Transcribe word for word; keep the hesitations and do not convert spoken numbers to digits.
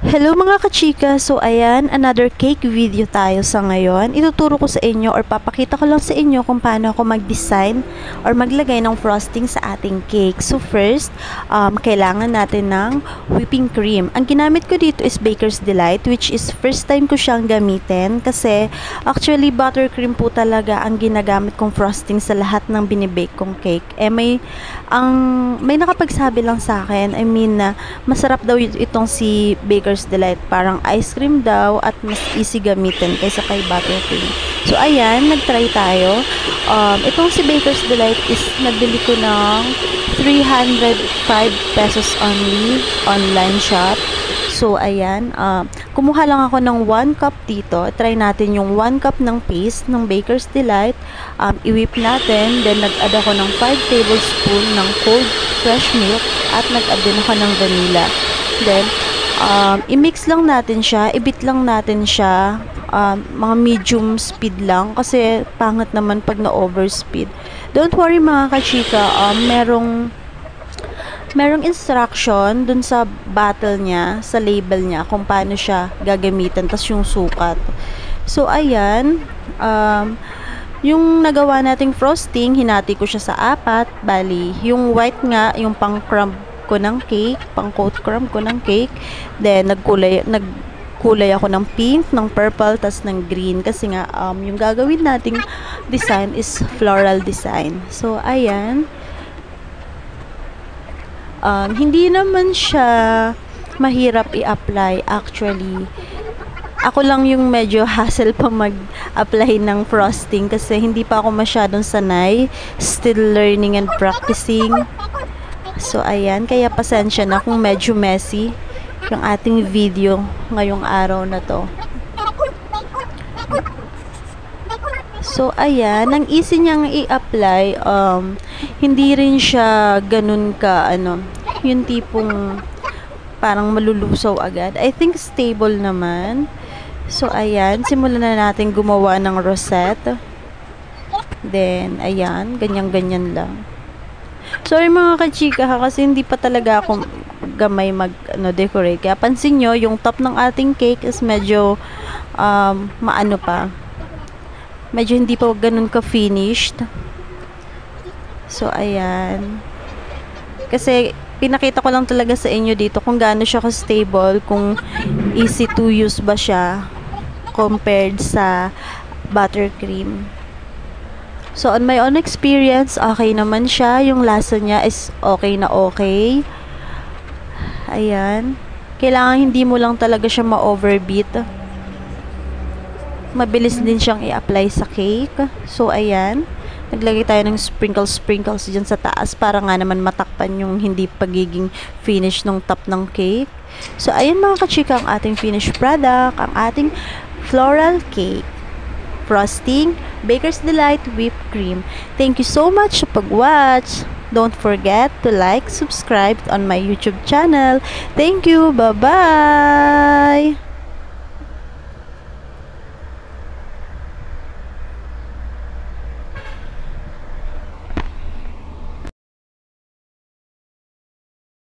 Hello mga kachika! So ayan, another cake video tayo sa ngayon. Ituturo ko sa inyo or papakita ko lang sa inyo kung paano ako mag-design or maglagay ng frosting sa ating cake. So first, um, kailangan natin ng whipping cream. Ang ginamit ko dito is Baker's Delight, which is first time ko siyang gamitin kasi actually buttercream po talaga ang ginagamit kong frosting sa lahat ng binibake kong cake. Eh may, ang, may nakapagsabi lang sa akin, I mean na masarap daw itong si Baker's Delight, parang ice cream daw at mas easy gamitin kaysa kay buttercream. So ayan, nagtry tayo. Um, itong si Baker's Delight is nabili ko ng three hundred five pesos only online shop. So ayan, uh, kumuha lang ako ng one cup dito. Try natin yung one cup ng paste ng Baker's Delight. Um, i-whip natin, then nag-add ako ng five tablespoon ng cold fresh milk at nag-add din ako ng vanilla. Then Um, i-mix lang natin siya, i-beat lang natin siya, um, mga medium speed lang kasi pangit naman pag na-overspeed. Don't worry mga kachika, um, merong merong instruction dun sa bottle niya, sa label niya kung paano siya gagamitin, tas yung sukat. So ayan, um, yung nagawa nating frosting, hinati ko siya sa apat, bali, yung white nga, yung pang crumb ko ng cake, pang coat crumb ko ng cake. Then nagkulay nagkulay ako ng pink, ng purple, tas ng green kasi nga um, yung gagawin nating design is floral design. So ayan. Um, hindi naman siya mahirap i-apply actually. Ako lang yung medyo hassle pa mag-apply ng frosting kasi hindi pa ako masyadong sanay. Still learning and practicing. So, ayan. Kaya pasensya na kung medyo messy yung ating video ngayong araw na to. So, ayan. Ang easy niyang i-apply. Um, hindi rin siya ganun ka, ano, yung tipong parang malulusaw agad. I think stable naman. So, ayan. Simulan na natin gumawa ng rosette. Then, ayan. Ganyan-ganyan lang. Sorry mga kachika ha, kasi hindi pa talaga ako gamay mag ano, decorate. Kaya pansin nyo, yung top ng ating cake is medyo um, maano pa. Medyo hindi pa ganun ka-finished. So, ayan. Kasi, pinakita ko lang talaga sa inyo dito kung gaano siya ka-stable, kung easy to use ba siya compared sa buttercream. So, on my own experience, okay naman siya. Yung lasa niya is okay na okay. Ayan. Kailangan hindi mo lang talaga siya ma-overbeat. Mabilis din siyang i-apply sa cake. So, ayan. Naglagay tayo ng sprinkles-sprinkles dyan sa taas para nga naman matakpan yung hindi pagiging finish ng top ng cake. So, ayan mga kachika ang ating finished product. Ang ating floral cake. Frosting, Baker's Delight whipped cream. Thank you so much sa pag-watch. Don't forget to like, subscribe on my YouTube channel. Thank you. Bye-bye!